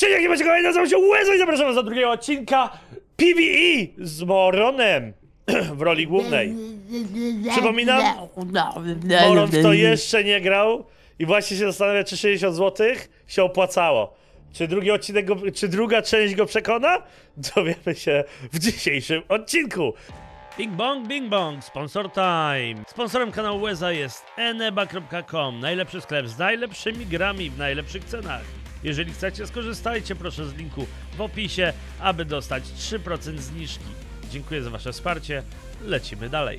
Cześć, jak nie macie kolejnego, nazywam się Łeza i zapraszam was do drugiego odcinka PvE z Moronem w roli głównej. Przypominam, Moron w to jeszcze nie grał i właśnie się zastanawia, czy 60 zł się opłacało. Czy drugi odcinek czy druga część go przekona? Dowiemy się w dzisiejszym odcinku. Bing bong, sponsor time. Sponsorem kanału Łeza jest eneba.com, najlepszy sklep z najlepszymi grami w najlepszych cenach. Jeżeli chcecie, skorzystajcie proszę z linku w opisie, aby dostać 3% zniżki. Dziękuję za wasze wsparcie, lecimy dalej.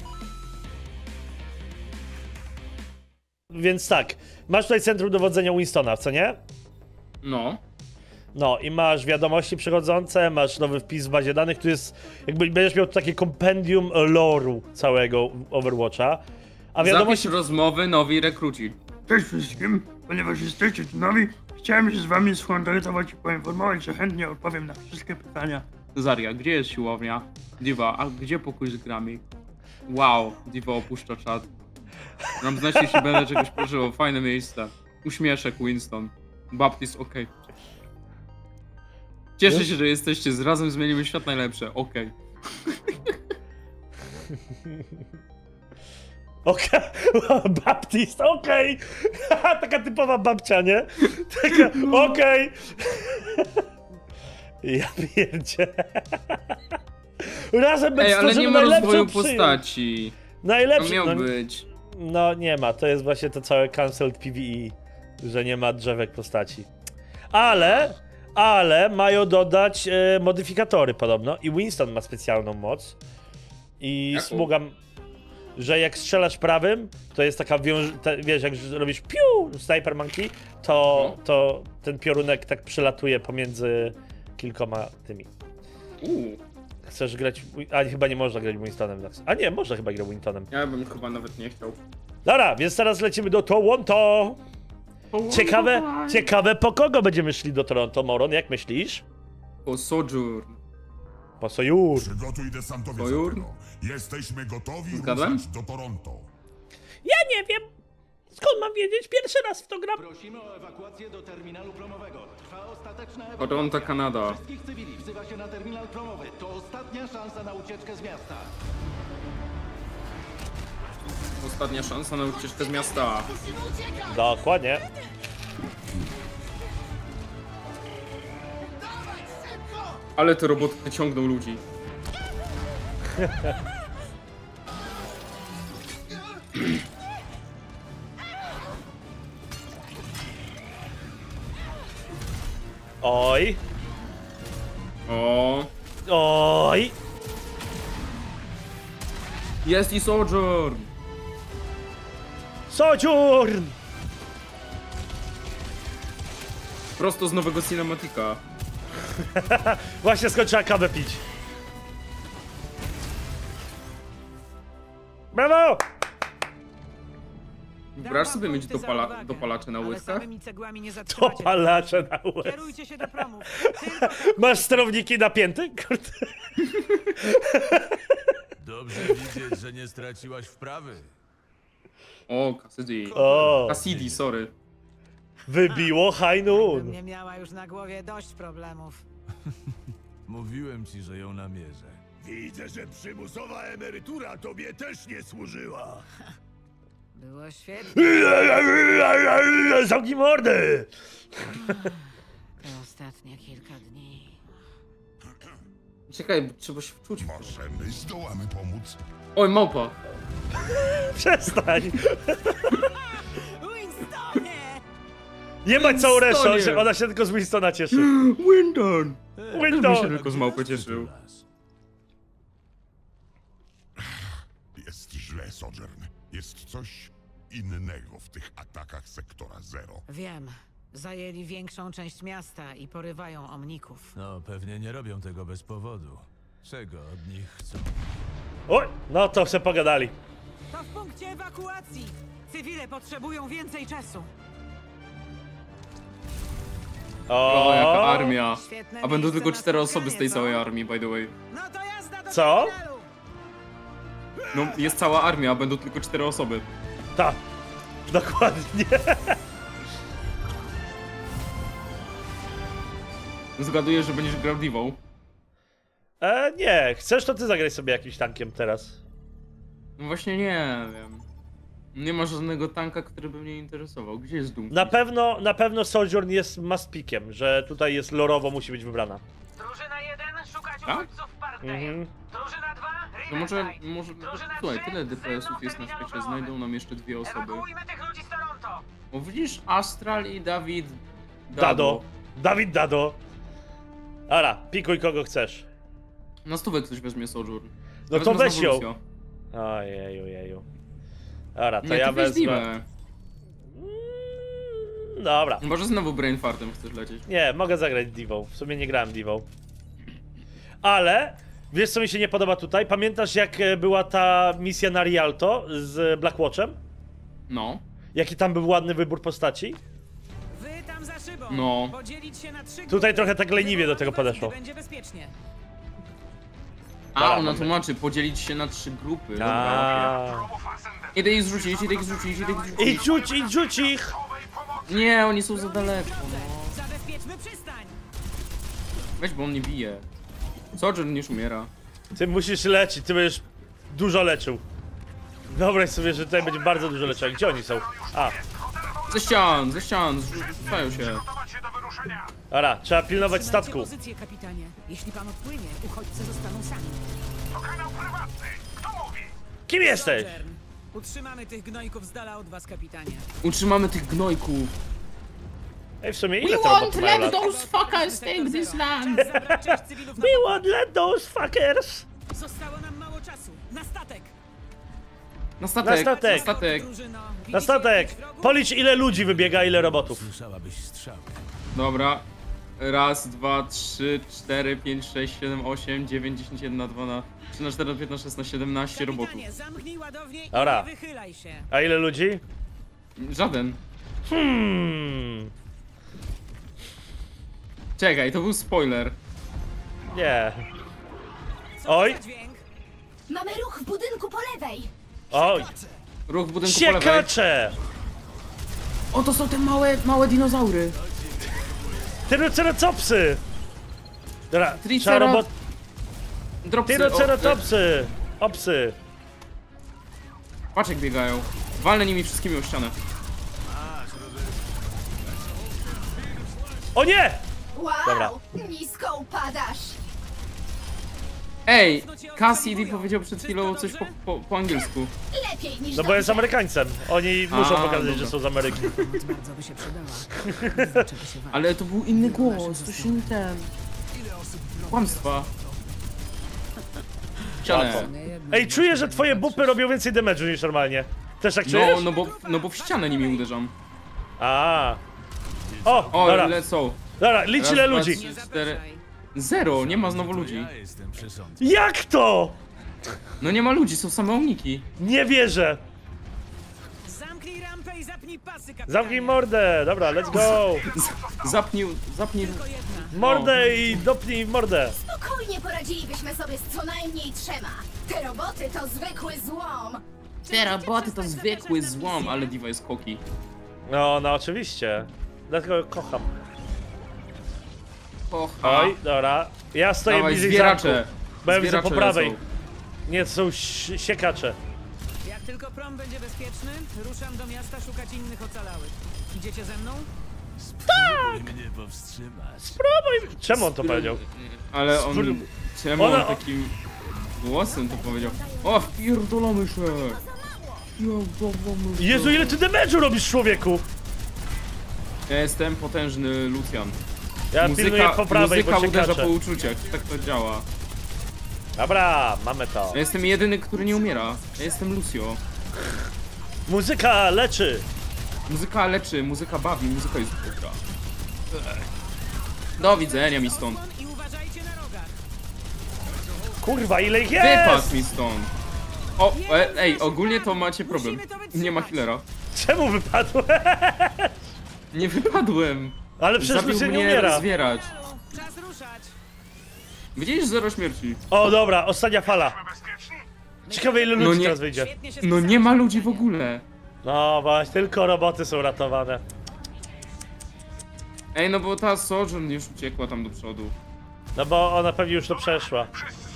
Więc tak, masz tutaj centrum dowodzenia Winstona, co nie? No. No i masz wiadomości przychodzące, masz nowy wpis w bazie danych, tu jest, jakby będziesz miał takie kompendium lore'u całego Overwatcha. A wiadomości... Zapisz rozmowy, nowi rekruci. Cześć wszystkim, ponieważ jesteście tu nowi, chciałem się z wami skontaktować i poinformować, że chętnie odpowiem na wszystkie pytania. Zaria, gdzie jest siłownia? Diva, a gdzie pokój z grami? Wow, Diva opuszcza czat. Mam znać, jeśli będę czegoś przeżywał, fajne miejsce. Uśmieszek Winston. Baptist, okej. Cieszę się, że jesteście, razem zmienimy świat najlepsze, okej. Okej, Baptist, okej. Taka typowa babcia, nie? Taka, okej. Ja pierdzie. Razem Ej, ale nie ma rozwoju przyjąć. postaci. Najlepszy, To miał no, być. no nie ma, to jest właśnie to całe cancelled PvE, że nie ma drzewek postaci. Ale mają dodać modyfikatory podobno i Winston ma specjalną moc. I Jaką? smugam, że jak strzelasz prawym, to jest taka wiesz, jak robisz piu, Sniper Monkey, to ten piorunek tak przelatuje pomiędzy kilkoma tymi. Chcesz grać, a chyba nie można grać Winstonem. A nie, można chyba grać Winstonem. Ja bym chyba nawet nie chciał. Dobra, więc teraz lecimy do Toronto. Ciekawe po kogo będziemy szli do Toronto, Moron, jak myślisz? Po Sojourn. Po Sojourn. Przygotuj desantowiec. Sojourn? Jesteśmy gotowi Zgadłem? ruszać do Toronto. Ja nie wiem. Skąd mam wiedzieć? Pierwszy raz w to gram. Prosimy o ewakuację do terminalu promowego. Trwa ostateczna Toronto, ewakuacja. Kanada. Wszystkich cywili wzywa się na terminal promowy. To ostatnia szansa na ucieczkę z miasta. Ostatnia szansa na ucieczkę z miasta. Dokładnie. Ale te roboty ciągną ludzi. Oj. O, Oj. jest i Sojourn. Sojourn. Prosto z nowego cinematika. Właśnie skończyła kawę pić. Brawo! Wyobraź sobie mieć dopalacze na łydkach? Dopalacze na łez. Kierujcie się do promów. Masz sterowniki napięte? Kurde. Dobrze widzieć, że nie straciłaś wprawy. O, Cassidy. O. Cassidy, sorry. Wybiło high noon. Nie miała już na głowie dość problemów. Mówiłem ci, że ją namierzę. Widzę, że przymusowa emerytura tobie też nie służyła. Było świetnie. Zamknij mordy! Te ostatnie kilka dni. Czekaj, trzeba się wczuć. Może my zdołamy pomóc? Oj, małpa. Przestań! Winstonie! Nie ma całą resztą, Winstonie. że ona się tylko z Winstona cieszy. Windon. Winstone. się tylko z małpy cieszył. Jest źle, Sojourn. Jest coś innego w tych atakach sektora Zero. Wiem. Zajęli większą część miasta i porywają omników. No, pewnie nie robią tego bez powodu. Czego od nich chcą? Oj, no to se pogadali. To w punkcie ewakuacji! Cywile potrzebują więcej czasu. O, jaka armia. Świetne A będą miejsce tylko na 4 osoby z tej spotkanie, całej co? armii, by the way. No to jazda do Co? terminalu! No, jest cała armia, a będą tylko 4 osoby. Tak, dokładnie. Zgaduję, że będziesz grał Divą. Nie, chcesz to ty zagraj sobie jakimś tankiem teraz. No właśnie nie wiem. Nie ma żadnego tanka, który by mnie interesował. Gdzie jest Doom? Na pewno Sojourn jest must-pickiem, że tutaj jest lorowo, musi być wybrana. Drużyna 1, szukać Tak? uchodźców w Parkdale. Mhm. Drużyna 2, No może... Drużyna Słuchaj, 3, tyle DPS-ów jest na terminal świecie, znajdą nam jeszcze 2 osoby. Ewakuujmy tych ludzi z Toronto. O, widzisz, Astral i Dawid... Dado. Dawid Dado. Ara, pikuj kogo chcesz. Na stówę ktoś weźmie Sojourn. No to Wezmę weź znowu ją. Lucio. Ojeju. Dobra, to Nie, ja ty weź wezmę. Divę. Dobra. Może znowu Brainfartem chcesz lecieć. Nie, mogę zagrać Divą. W sumie nie grałem Divą. Ale, wiesz co mi się nie podoba tutaj? Pamiętasz jak była ta misja na Rialto z Blackwatchem? No. Jaki tam był ładny wybór postaci? Wy tam za szybą. No. Podzielić się na 3 Tutaj grupy. trochę tak leniwie do tego podeszło. Będzie bezpiecznie. A, ona tłumaczy, podzielić się na 3 grupy. Dobra, A. okej. Idę ich zrzucić. I rzuć ich! Nie, oni są za daleko, no. Zabezpieczmy przystań. Weź, bo on nie bije. Sojourn już umiera. Ty musisz lecieć, ty będziesz dużo leczył. Wyobraź sobie, że tutaj będzie bardzo dużo leczenia. Gdzie oni są? A, Ze ścian, rzucają się. dobra, trzeba pilnować Trzymajcie statku. pozycję, kapitanie. Jeśli pan odpłynie, uchodźcy zostaną sami. Kim jesteś? Sojourn. Utrzymamy tych gnojków z dala od was, kapitanie. Utrzymamy tych gnojków. Ej, w sumie ile te roboty mają lat? those fuckers take this land. Czas zabrać część cywilów na We won't let those fuckers! Zostało nam mało czasu. Na statek! Na statek. statek. Na statek. Drużyno, Na widzicie statek! jakichś wrogów? Policz ile ludzi wybiega, ile robotów. Słyszałabyś strzały. Dobra. Raz, 2, 3, 4, 5, 6, 7, 8, 9, 10, 1, 2, 3, 4, 15, 16, 17 robotów. Kapitanie, zamknij ładownię i Dobra. nie wychylaj się. A ile ludzi? Żaden. Hmm. Czekaj, to był spoiler. Nie. Co Oj. za dźwięk? Mamy ruch w budynku po lewej. Oj. Ruch w budynku po lewej. Siekacze! O, to są te małe dinozaury. Tyroceratopsy! Dobra, trzeba Triceratops- robot... Dropsy. Tyroceratopsy! Opsy! Patrz jak biegają. Walnę nimi wszystkimi o ścianę. O nie! Wow, Dobra. nisko upadasz. Ej, Cassidy powiedział przed chwilą coś po angielsku. Lepiej niż No bo jest dobrze. Amerykańcem. Oni muszą pokazać, dobra. że są z Ameryki. Pomoc bardzo by się przydała. Nie znaczy, by się bać. Ale to był inny głos, to się nie ten... Kłamstwa. Ścianę. Nie jedna Ej, czuję, że twoje bupy robią więcej damage'u niż normalnie. Też tak czujesz? No bo w ścianę nimi uderzam. A. O, O, dobra, lecą. dobra, licz Raz, ile dwa, ludzi. trzy, Nie 4. zapraszaj. 0, nie ma znowu ludzi. Ja jestem przesądny. Jak to? No nie ma ludzi, są same uniki. Nie wierzę. Zamknij rampę i zapnij pasy, kapitanie. Zamknij mordę. Dobra, let's go. Zapnij... Tylko jedna. Mordę i dopnij mordę. Spokojnie poradzilibyśmy sobie z co najmniej 3. Te roboty to zwykły złom. Te roboty to zwykły złom, ale Diva jest koki. No, no oczywiście. Dlatego kocham. Kocha. Oj, dobra. Ja stoję Dawaj, bliżej zbieracze. zamku. Bo ja widzę po Zbieracze prawej. lecą. Nie, to są siekacze. Jak tylko prom będzie bezpieczny, ruszam do miasta szukać innych ocalałych. Idziecie ze mną? Spróbuj mnie powstrzymać. Spróbuj. Czemu on to powiedział? Ale on... Spró- Czemu Ona- on takim głosem to powiedział? O, wpierdolamy się! Jezu, ile ty damage'u robisz, człowieku? Ja jestem potężny Lucian. Ja pilnuję po prawej, muzyka bo uderza siekacze. po uczuciach, tak to działa. Dobra, mamy to. Ja jestem jedyny, który nie umiera. Ja jestem Lucio. Muzyka leczy. Muzyka leczy, muzyka bawi, muzyka jest dobra. Do widzenia mi stąd. I uważajcie na rogach. Kurwa, ile ich jest? Wypadł mi stąd. O, ej, ogólnie to macie problem. Nie ma healera. Czemu wypadł? Nie wypadłem. Ale przecież Zabił Lucy nie mnie umiera. rozwierać. Czas ruszać. Widzisz, 0 śmierci. O, dobra, ostatnia fala. Ciekawe, ile ludzi No nie- teraz wyjdzie. Świetnie się No spisałeś, nie ma ludzi w kapitanie. ogóle. No właśnie, tylko roboty są ratowane. Ej, no bo ta Sojourn już uciekła tam do przodu. No bo ona pewnie już to przeszła.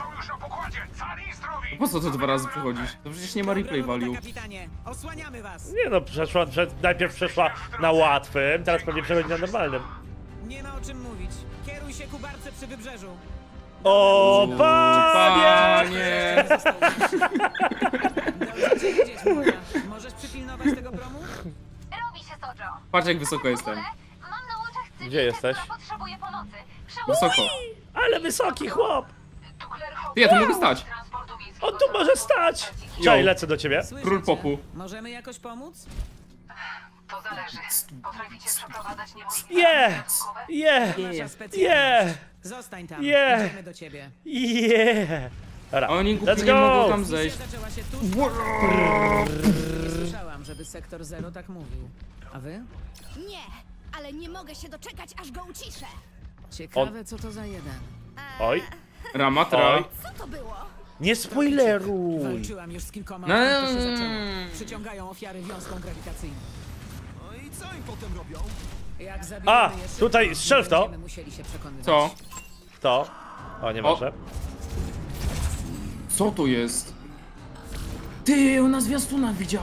Po co to 2 razy przechodzisz? To przecież nie ma replay value. Kapitanie, osłaniamy was. Nie no, najpierw przeszła na łatwym, teraz pewnie przechodzi na normalnym. Nie ma o czym mówić. Kieruj się ku barce przy wybrzeżu. O panie! Panie! Dobrze cię widzieć, Moja. Możesz przypilnować tego promu? Robi się, Sojo. Patrz jak wysoko jestem. Mam na oczach cywilkę, Gdzie jesteś? która potrzebuje pomocy. Wysoko. Ale wysoki chłop! Ty, ja tu mogę stać. On tu może stać! Czaj, lecę do ciebie. Słyszycie? Król popu. Możemy jakoś pomóc? To zależy. Potraficie przeprowadzać niewolników? Nasza specjalność. Zostań tam. Yeah. Idziemy do ciebie. Dobra, Oni let's głupi nie mogą go! tam Misja zejść. zaczęła się tuż. Nie słyszałam, żeby Sektor Zero tak mówił. A wy? Nie, ale nie mogę się doczekać, aż go uciszę. Ciekawe, co to za jeden. Oj, Ramatra. Oj. Co to było? nie spoileruj! Walczyłam już z kilkoma, No, odkąd to się zaczęło. Przyciągają ofiary wiązką grawitacyjną. No i co im potem robią? Jak zabijemy A, je szybko, tutaj strzel w to. będziemy musieli się przekonywać. Co? To? O, nieważne. Co to jest? Ty, ona zwiastuna widziała.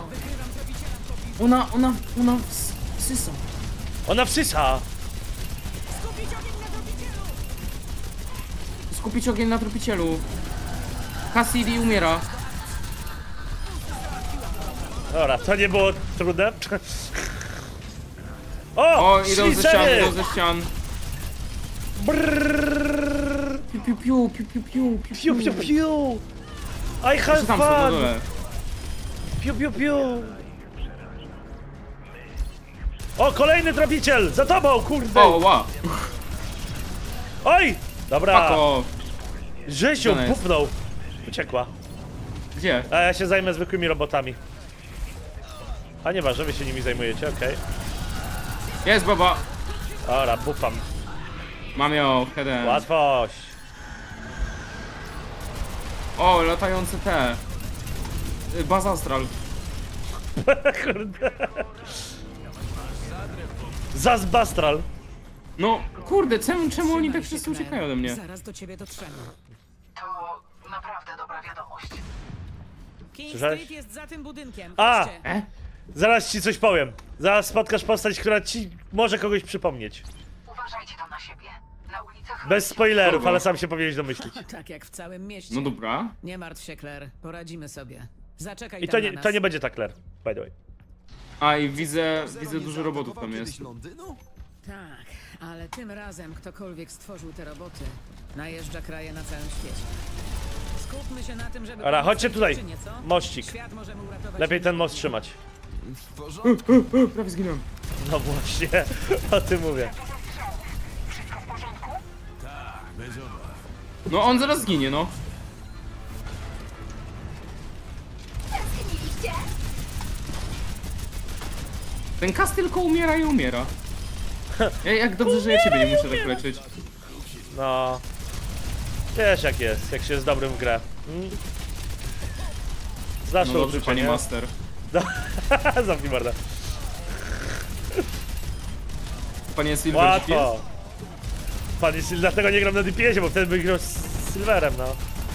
Ona wsysa. Ona wsysa! Skupić ogień na tropicielu. Cassidy umiera. Dobra, to nie było trudne. O! O, idą ze ścian, Slicery! idą ze ścian. Piu, piu, piu, piu, piu, piu, piu, Piu, piu, piu! I have Jeszcze tam są na fun! dole. Piu, piu, piu! O, kolejny tropiciel! Za tobą, kurde! O, ła. Oj! Dobra, Pako. Rzesiu Gdzie ona jest? pupnął. Uciekła. Gdzie? A ja się zajmę zwykłymi robotami. A nieważne, wy się nimi zajmujecie, okej. Jest baba. Dobra, bufam. Mam ją, headen. Łatwość. O, latające te. Baz Astral. Kurde. Zazbastral. No, kurde, czemu oni tak Trzymaj się, wszyscy Claire. uciekają ode mnie? Zaraz do ciebie dotrzemy. To naprawdę dobra wiadomość. King Słyszałeś? Street jest za tym budynkiem. A! Chodźcie. Zaraz ci coś powiem. Zaraz spotkasz postać, która ci może kogoś przypomnieć. Uważajcie tam na siebie. Na ulicach Bez spoilerów, Kogo? ale sam się powinieneś domyślić. Tak jak w całym mieście. No dobra. Nie martw się, Claire. Poradzimy sobie. Zaczekaj I tam to na nas. nie będzie tak, Claire, by the way. A i widzę dużo robotów tam Zaatakował jest. kiedyś Londynu? Tak, ale tym razem ktokolwiek stworzył te roboty, najeżdża kraje na całym świecie. Skupmy się na tym, żeby... Dobra, pomóc chodźcie tej tutaj. dziewczynie, co? Mościk. Świat możemy uratować... Lepiej ten most trzymać. W porządku. Prawie zginąłem. No właśnie, o tym mówię. Bez obaw. No on zaraz zginie, no. Zgniliście? Ten kas tylko umiera i umiera. Jak dobrze, że ja ciebie nie muszę tak leczyć. No. Wiesz jak jest, jak się jest dobrym w grę. Znasz No to dobrze, uczucie, panie nie? master. Zamknij mordę. Panie Silver GPS? Łatwo. Panie Sil, dlatego nie gram na DPS-ie, bo wtedy by grał z Silverem, no.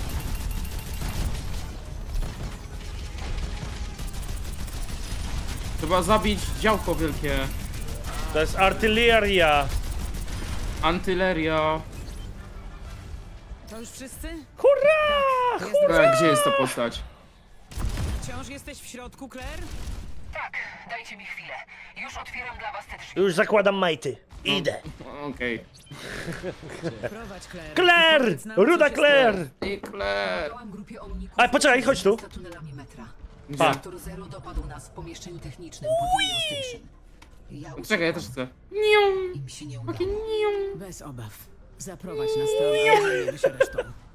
Trzeba zabić działko wielkie. To jest artyleria. Antyleria. To już wszyscy? Hurra! Tak, gdzie jest ta postać? Wciąż jesteś w środku, Claire? Tak, dajcie mi chwilę. Już otwieram dla was te drzwi. Już zakładam majty. Idę. Okej. Prowadź, Claire. Claire! Powiedz nam, co Ruda się Claire! I Claire. Działam grupie omników. Ale poczekaj, chodź tu. Za tunelami metra. Gdzie? Sektor Zero dopadł nas w pomieszczeniu technicznym pod Union Station. Ja Czekaj, ja też chcę. im się nie udało. stało? Bez obaw. Zaprowadź nas tam, a zajmiemy się resztą.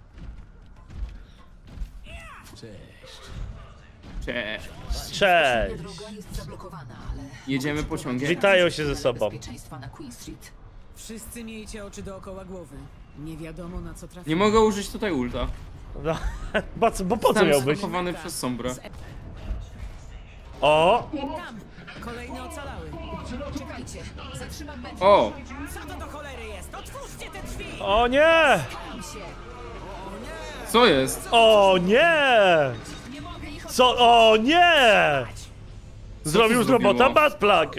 Cześć. Cześć. Droga jest zablokowana, ale... Jedziemy pociągiem. Witają się ze sobą. Bezpieczeństwa na Queen Street. Wszyscy miejcie oczy dookoła głowy. Nie wiadomo na co trafi. Nie mogę użyć tutaj ulta. No, bo po co Jestem miałbyś? schowany przez sombrę. O! Tam! Kolejny ocalały. Czekajcie, zatrzymam mecz. O! Co to do cholery jest? Otwórzcie te drzwi! O nie! Co jest? O nie! Co? O nie! Zrobił z zrobiło? robota Batplug!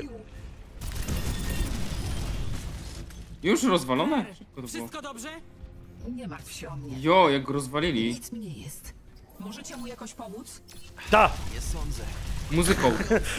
Już rozwalone? Szybko to było. Wszystko dobrze? Nie martw się o mnie. Jo, jak go rozwalili. Nic mi nie jest. Możecie mu jakoś pomóc? Ta! Muzyką.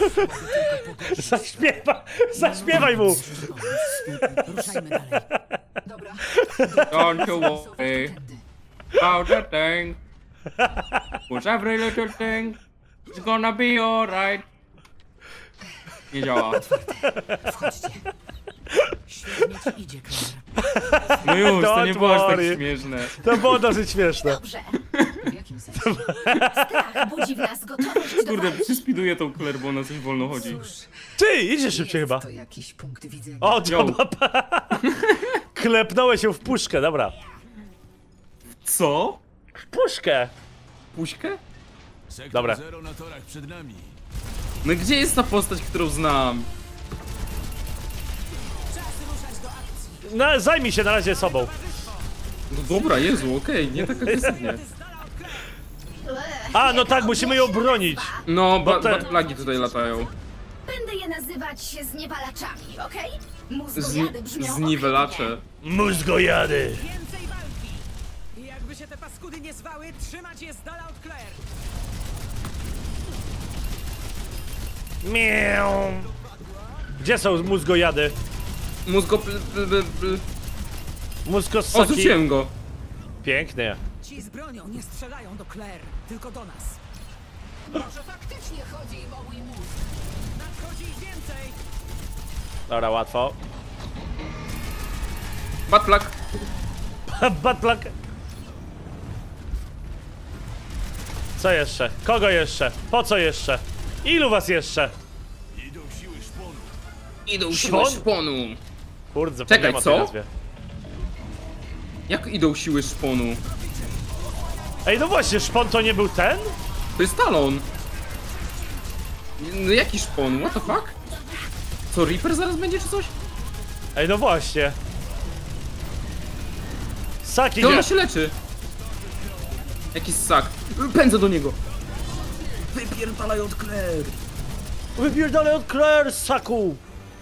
Zaśpiewaj mu! Ruszajmy dalej. Dobra. Don't you worry about the thing. Cause every little thing is gonna be alright. Nie działa. Wchodźcie. Świetnie ci idzie, Claire. No już, to nie Don't było aż tak worry. śmieszne. To było dosyć śmieszne. Dobrze. W jakim sensie? Strach budzi w nas gotowość do Kurde, walki. przyspiduję tą Claire, bo ona coś wolno chodzi. Cóż, Ty, idzie szybciej chyba. to jakiś punkt widzenia. O, Yo. klepnąłeś się w puszkę, dobra. Co? W puszkę! Puśkę? Sektor Dobra. 0 na torach przed nami. No gdzie jest ta postać, którą znam? No, zajmij się na razie sobą. No dobra, Jezu, okej, nie tak agresywnie. A, no tak, musimy ją bronić. No, Bo te- plagi tutaj latają. Będę je nazywać zniewalaczami, okej? Mózgojady brzmią Zniwelacze. Mózgojady. Więcej walki! I jakby się te paskudy nie zwały, trzymać je z dala od Claire! Miau. Gdzie są mózgojady? Mózgo... Mózgossaki. Odrzuciłem go. Pięknie. Ci z bronią nie strzelają do Claire, tylko do nas. Może faktycznie chodzi im o mój mózg. Nadchodzi ich więcej! Dobra, łatwo. Batplug. Batplug. Co jeszcze? Kogo jeszcze? Po co jeszcze? Ilu was jeszcze? Idą siły szponu. Idą Szpon? siły szponu. Kurde, Czekaj, zapomniałem o co? tej nazwie. Jak idą siły szponu? Ej, no właśnie, szpon to nie był ten? To jest talon. No jaki szpon? What the fuck? Co, Reaper zaraz będzie czy coś? Ej, no właśnie. Saki, To gdzie? ona się leczy. Jakiś sak. Pędzę do niego. Wypierdalaj od Claire. Wypierdolę od Claire, saku!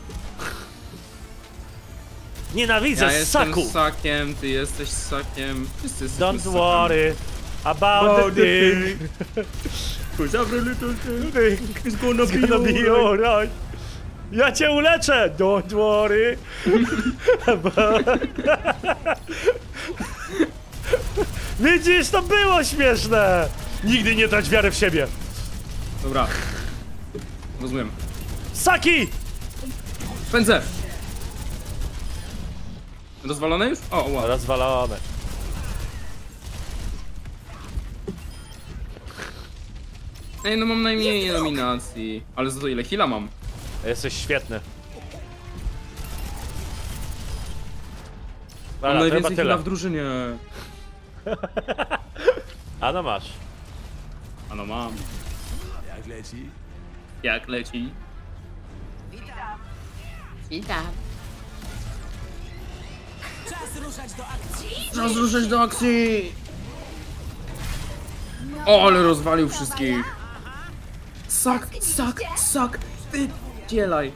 Nienawidzę Ja jestem saku! sakiem, ty jesteś sakiem. Wszyscy jesteśmy Don't sakami. worry about the thing. Cause every little thing is It's gonna be alright. Ja cię uleczę! Don't worry. Widzisz, to było śmieszne! Nigdy nie trać wiary w siebie. Dobra. Rozumiem. Saki! Pędzę! Rozwalone już? O, wow. Rozwalone. Ej, no mam najmniej nominacji. Ale za to ile heala mam? Jesteś świetny. Mam Dobra, to chyba najwięcej heala tyle. w drużynie. A no masz. Ano mam. Jak leci? Jak leci? Czas ruszać do akcji! Czas ruszać do akcji! O, ale rozwalił wszystkich. Sak, sak, sak. Ty, dzielaj.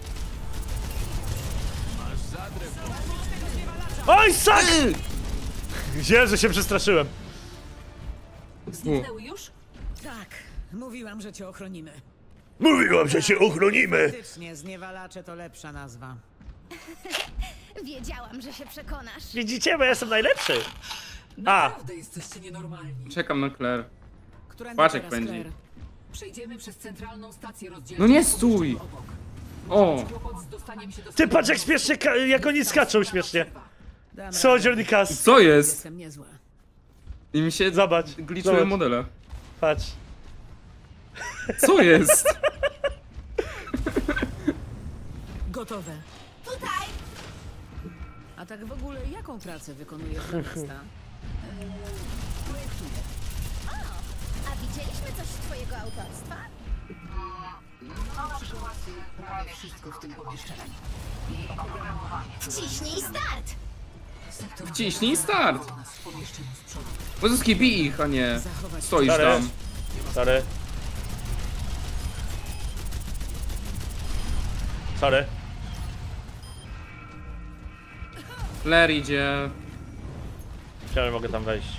Oj, sak! Jezu, się przestraszyłem. Zniknęły już? Tak, mówiłam, że cię ochronimy. Mówiłam, że się ochronimy. Faktycznie, zniewalacze to lepsza nazwa. Wiedziałam, że się przekonasz. Widzicie, bo ja jestem najlepszy. A, Naprawdę jesteście nienormalni. Czekam na Claire. Którędy Patrz, jak teraz, pędzi. Claire? Przejdziemy przez centralną stację rozdzielczą. No nie stój! obok. O! Kłopot z dostaniem się do ty patrz jak śmiesznie, jak oni skaczą śmiesznie. Dam Soldier radę. Nikas. Co jest? Jestem niezła. I mi się Zobacz, gliczują zobacz. modele. Patrz. Co jest? Gotowe. Tutaj! A tak w ogóle, jaką pracę wykonujesz dla miasta? A widzieliśmy coś z twojego autorstwa? Prawie wszystko w tym pomieszczeniu. Wciśnij start! Wciśnij start! U nas w pomieszczeniu z przodu. Pozyski, bij ich, a nie stoisz Sorry. tam. Sorry. Sorry. Claire idzie. Chciałem, mogę tam wejść.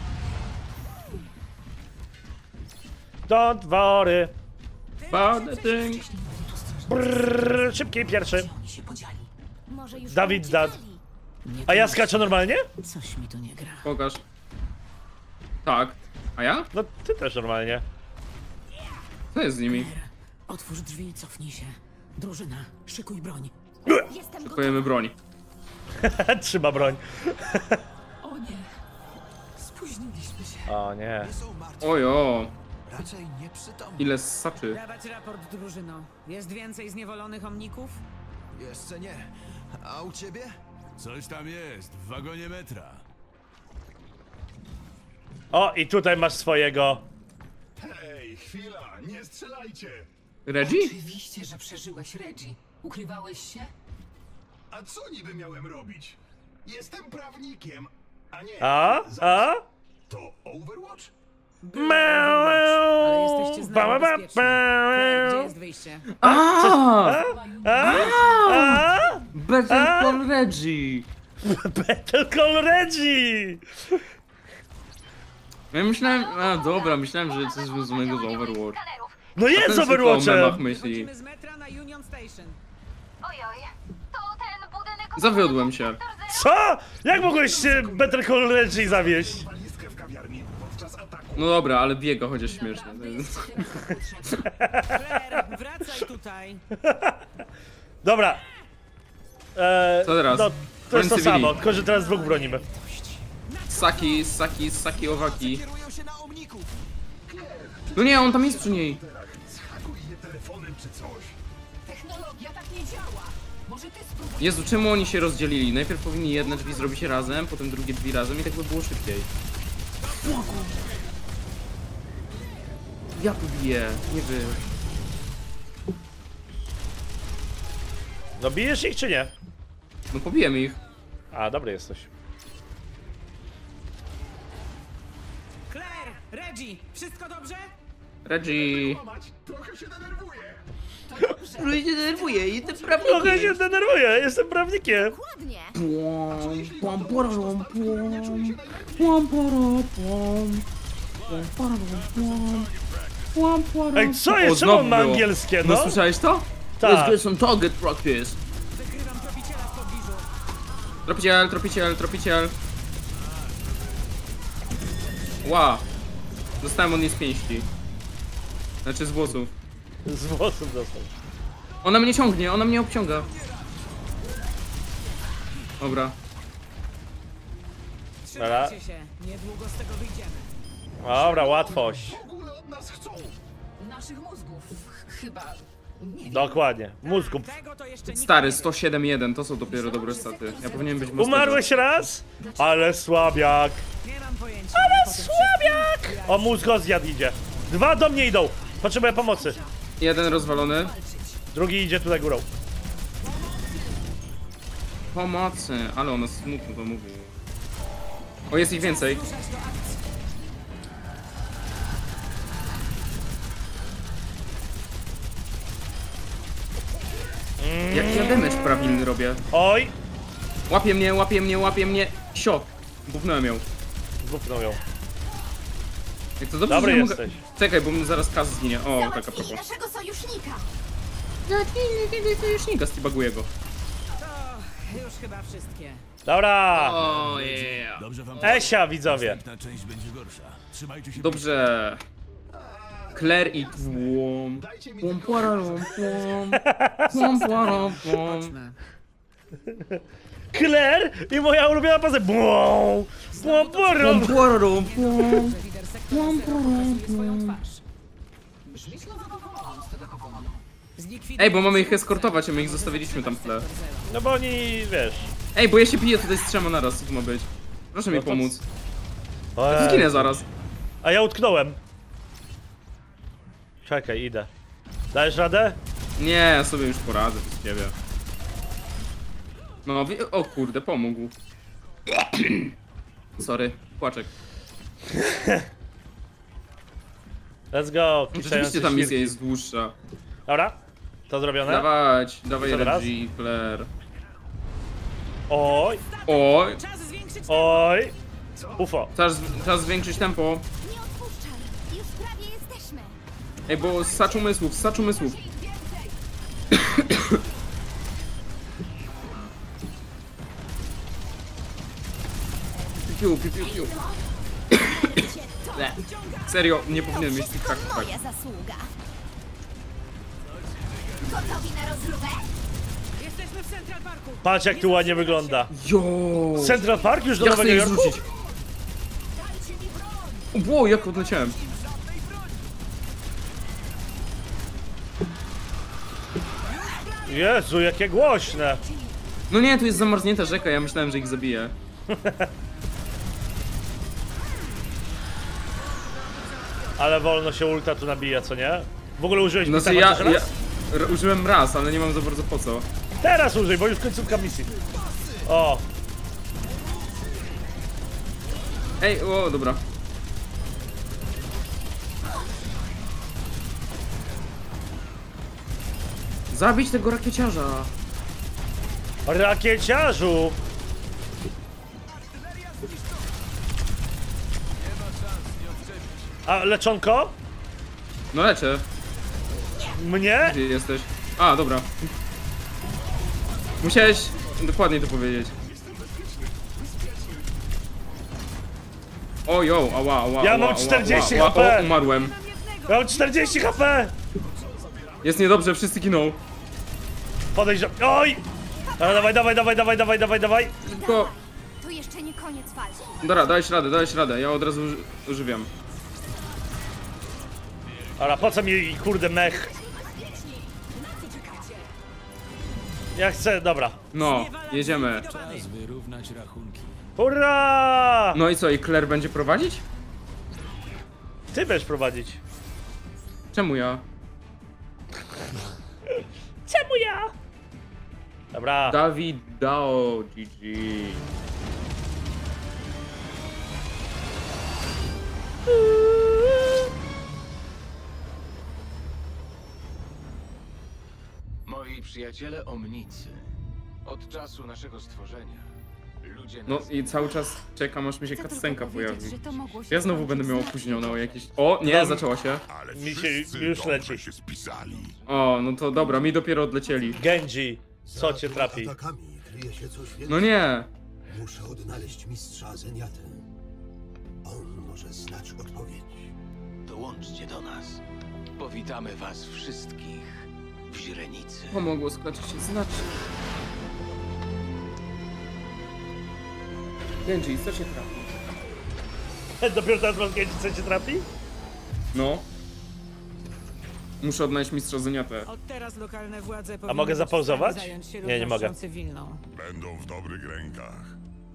Don't worry. About the thing. Brrr, szybki, pierwszy. Oni się podzieli. Może już Dawid uciekali. dad. A ja skaczę normalnie? Coś mi tu nie gra. Pokaż. Tak. A ja? No ty też normalnie. Co jest z nimi? Otwórz drzwi i cofnij się. Drużyna, szykuj broń. Jestem gotowa. Szykujemy broń. Trzyma broń. O nie. Spóźniliśmy się. O nie. Ojo. Raczej nieprzytomny. Ile ssaczy. Dawać raport, drużyno. Jest więcej zniewolonych omników? Jeszcze nie. A u ciebie? Coś tam jest, w wagonie metra. O, i tutaj masz swojego. Hej, chwila, nie strzelajcie! Reggie? Oczywiście, że przeżyłeś, Reggie. Ukrywałeś się? A co niby miałem robić? Jestem prawnikiem, a nie... A? To Overwatch? Ale jesteście z nami bezpieczni. Claire, gdzie jest wyjście? Better Call Reggie. Battle Call Reggie! Ja myślałem, a dobra, myślałem, że coś związanego z Overwatch. No jest Ten tylko o memach Overwatchem! myśli. Chodzimy z metra na Union Station. Ojoj, to ten budynek... Zawiodłem się. Co? Jak mogłeś się Battle Call Reggie zawieść? Walizkę w kawiarni podczas ataku. No dobra, ale biega chociaż śmiesznie. Claire, wracaj tutaj. Dobra. Co teraz? No, to jest to Broń cywili. samo, tylko że teraz dwóch bronimy. Saki, owaki. Kierują się na omników. No nie, on tam jest przy niej. Hakuj je telefonem czy coś. Technologia tak nie działa. Może ty spróbuj. Jezu, czemu oni się rozdzielili? Najpierw powinni jedne drzwi zrobić razem, potem drugie drzwi razem i tak by było szybciej. Ja tu biję, nie wy. No bijesz ich czy nie? No pobijemy ich. A, dobry jesteś. Claire, Reggie, wszystko dobrze? Reggie. Trochę się denerwuję. Ludzie się denerwuje, jestem Trochę się denerwuję, jestem prawnikiem. Ładnie. Ej, co jest? Czemu on ma angielskie, No no? słyszałeś to? Tak. Let's get some target practice. Wykrywam tropiciela w pobliżu. Tropiciel. Ła. Dostałem od niej z pięści. Znaczy z włosów. Z włosów dostał. Ona mnie ciągnie, ona mnie obciąga. Dobra. Trzymajcie się, niedługo z tego wyjdziemy. Dobra, łatwość. W ogóle od nas chcą. Naszych mózgów. Chyba. Nie wiem. Dokładnie. Mózgu. Tego to jeszcze nikt Stary, nie wie. 107.1, to są dopiero dobre staty. Ja powinienem być masterem. Umarłeś raz? Ale słabiak. Nie mam pojęcia. Ale Słabiak! O, mózg zjadł idzie. Dwa do mnie idą. Potrzebuję pomocy. Jeden rozwalony. Drugi idzie tutaj górą. Pomocy, ale ona smutno to mówi. O, jest ich więcej. Jaki ja damage prawilny robię? Oj! Łapie mnie. Sio! Bufnąłem ją. Zbupnął ją. Jak to dobrze, Dobry że nie jesteś. mogę... Czekaj, bo mi zaraz kas zginie. O, taka Załatwili propos. naszego sojusznika. Sojusznika, steabaguję go. To już chyba wszystkie. Dobra! O, yeah. Dobrze wam Esia, widzowie. następna część będzie gorsza. Trzymajcie się. Dobrze. Claire i tłum. Pum, pararum, pum. Pum, pararum, pum. Chodźmy. Claire i moja ulubiona poza. Bum! Bum, Pum, bum. pararum, pum. Że lider sektora pokazuje swoją twarz. Brzmi zadowolony z tego powodu. Zlikwiduj Ej, bo mamy ich eskortować, a my ich zostawiliśmy tam w tle. No bo oni, wiesz. Ej, bo ja się piję tutaj z trzema naraz, co to ma być? Proszę mi No to pomóc. Ojej. Zginę zaraz. A ja utknąłem. Czekaj, idę. Dajesz radę? Nie, ja sobie już poradzę bez ciebie. No, o kurde, pomógł. Sorry, płaczek. Let's go. Rzeczywiście ta misja jest dłuższa. Dobra, to zrobione. Dawaj Co teraz? Reggie, Claire. Oj, Oj, Czas zwiększyć oj. UFO. czas zwiększyć tempo. Nie odpuszczaj! Już prawie jesteśmy! Ej, bo sacz umysłów. Piu. Nie. Serio, nie powinien mieć tych tak. Moja zasługa! Gotowi na rozróbę? Jesteśmy w Central Parku. Patrz jak tu ładnie wygląda. Jo. Central Park już do Ja Nowego chcę ich Jorku? zrzucić. Ło, jak odleciałem. Jezu, jakie głośne. No nie, tu jest zamarznięta rzeka, ja myślałem, że ich zabiję. Ale wolno się ulta tu nabija, co nie? W ogóle użyłeś No pisa ja chociaż raz? użyłem raz, ale nie mam za bardzo po co. Teraz użyj, bo już końcówka misji. O, Ej, o, dobra. Zabić tego rakieciarza. rakieciarzu. A leczonko? No leczę. Mnie? Gdzie jesteś? A, dobra. Musiałeś dokładniej to powiedzieć. O, jo, ała. Ja mam 40 HP. O, umarłem. Mam 40 HP. Jest niedobrze, wszyscy giną. Podejdź do... Oj! Ale dawaj. Tylko... To jeszcze nie koniec walki. Dobra, dałeś radę. Ja od razu używiam. Dobra, po co mi kurde mech? Ja chcę, dobra. No, jedziemy. Czas wyrównać rachunki. Hurra! No i co, i Claire będzie prowadzić? Ty będziesz prowadzić. Czemu ja? Czemu ja? Dobra. Dawid Dao, GG. Moi przyjaciele omnicy. Od czasu naszego stworzenia ludzie No nas... i cały czas czekam, aż mi się Chcę cutscenka tylko powiedzieć, pojawi. że to mogło się Ja znowu będę miał skończyć opóźnione o znacznie jakieś... O, nie, Dom- zaczęła się. Ale Mi się wszyscy już dobrze leci. się spisali. O, no to dobra, mi dopiero odlecieli. Genji, co cię trafi? Atakami kryje się coś więcej. No nie. Muszę odnaleźć mistrza Zeniatę. On może znać odpowiedź. Dołączcie do nas. Powitamy was wszystkich w źrenicy. Pomogło skoczyć się znaczy. Genji, co cię trafi? Dopiero teraz masz Genji, co cię trafi? No. Muszę odnaleźć mistrza Zeniatę. Od teraz lokalne władze mogę powinny zapauzować? zająć się Nie, nie mogę. ludnością cywilną. Będą w dobrych rękach.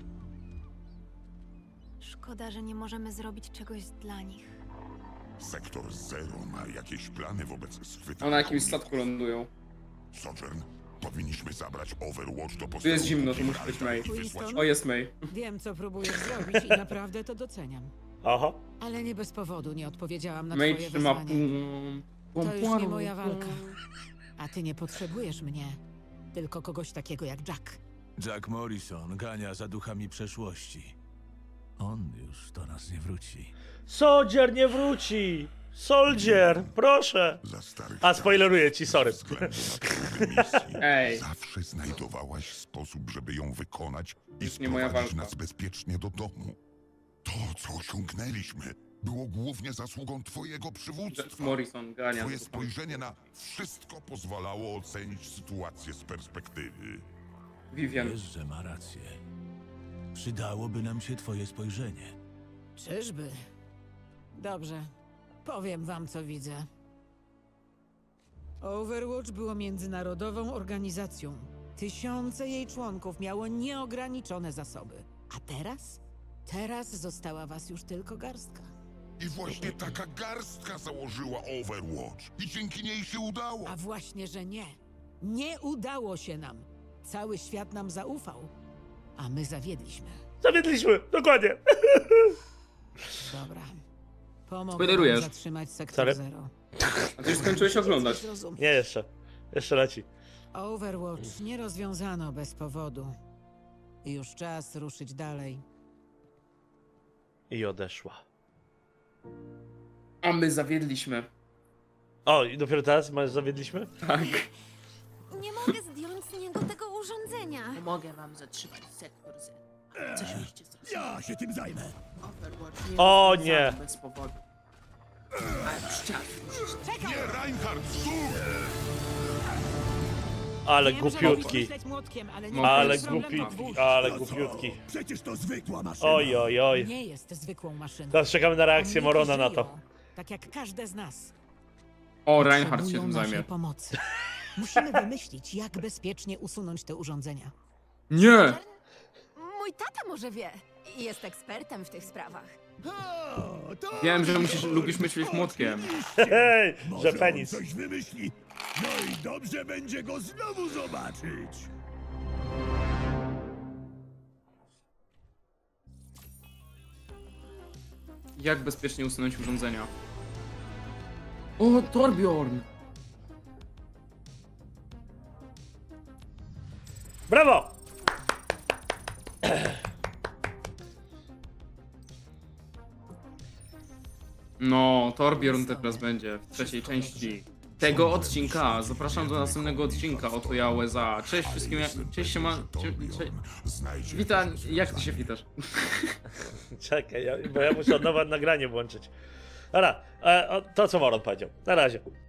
Szkoda, że nie możemy zrobić czegoś dla nich. Sektor Zero ma jakieś plany wobec schwytania. A na jakimś komuników. statku lądują. Sojourn, powinniśmy zabrać Overwatch do Tu jest zimno, tu musi być May. O, jest May. Wiem, co próbujesz zrobić i naprawdę to doceniam. Oho. Ale nie bez powodu nie odpowiedziałam na May twoje trzyma... wezwanie. To już nie moja walka. A ty nie potrzebujesz mnie. Tylko kogoś takiego jak Jack. Jack Morrison gania za duchami przeszłości. On już do nas nie wróci. Soldier nie wróci! Soldier, proszę! Za starych A, spoileruję ci, sorry. Ze względu na trudne misje, Ej. zawsze znajdowałaś sposób, żeby ją wykonać i Już nie moja sprowadzić walka. nas bezpiecznie do domu. To, co osiągnęliśmy, było głównie zasługą twojego Jack przywództwa. Morrison gania. Twoje spojrzenie na wszystko pozwalało ocenić sytuację z perspektywy. Vivian. Wiesz, że ma rację. Przydałoby nam się twoje spojrzenie. Czyżby? Dobrze. Powiem wam, co widzę. Overwatch było międzynarodową organizacją. Tysiące jej członków miało nieograniczone zasoby. A teraz? Teraz została was już tylko garstka. I właśnie taka garstka założyła Overwatch. I dzięki niej się udało. A właśnie, że nie. Nie udało się nam. Cały świat nam zaufał, a my zawiedliśmy. Zawiedliśmy, dokładnie. Dobra. Pomogę Spoilerujesz. wam zatrzymać sektor Sorry. 0. A ty już skończyłeś oglądać. Nie jeszcze. Jeszcze leci. Overwatch nie rozwiązano bez powodu. Już czas ruszyć dalej. I odeszła. A my zawiedliśmy. O, i dopiero teraz zawiedliśmy? Tak. Nie mogę zdjąć z niego tego urządzenia. Pomogę wam zatrzymać sektor Z. Coś musicie zrobić. Ja się tym zajmę. Overwatch nie O, rozwiązano nie. bez powodu. A już czas ruszyć. Nie, Reinhardt, stój! Ale Wiem, że głupiutki. lubisz myśleć młotkiem, ale nie Ale to jest problem głupiutki. dwóch. Ale głupiutki. Przecież to zwykła maszyna. Oj, oj, oj. Nie jest zwykłą maszyną. Teraz czekamy na reakcję Omniki Morona na żyją, to. Tak jak każde z nas. O, Reinhardt się Potrzebują tym naszej zajmie. pomocy. Musimy wymyślić, jak bezpiecznie usunąć te urządzenia. Nie! Mój tata może wie. Jest ekspertem w tych sprawach. O, to Wiem, że lubisz myśleć młotkiem. Hej, może że penis. on coś wymyśli. No i dobrze będzie go znowu zobaczyć. Jak bezpiecznie usunąć urządzenia? O, Torbjorn! Brawo! No, Torbjorn teraz będzie w trzeciej części tego odcinka. Zapraszam do następnego odcinka. Oto ja, Łeza. Cześć wszystkim. Cześć, siema. Witam. Jak ty się witasz? Czekaj, bo ja muszę od nowa nagranie włączyć. Dobra, to co Moron powiedział. Na razie.